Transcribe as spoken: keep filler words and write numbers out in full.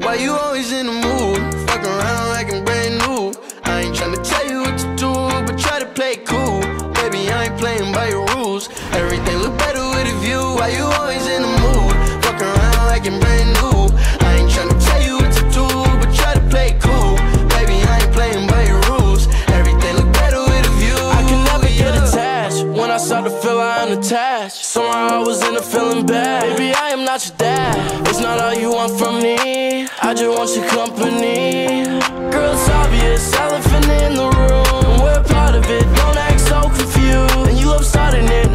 Why you always in the mood? Fuck around like I'm brand new. I ain't tryna tell you what to do, but try to play it cool. Baby, I ain't playing by your rules. Everything look better with a view. Why you always in the mood? Fuck around like I'm brand new. I ain't tryna tell you what to do, but try to play it cool. Baby, I ain't playing by your rules. Everything look better with a view. I can never get attached. When I start to feel I am attached, somehow I was in a feeling bad. Baby, I am not your dad. It's not all you want from me, I just want your company. Girl, it's obvious, elephant in the room. We're part of it, don't act so confused. And you love starting it,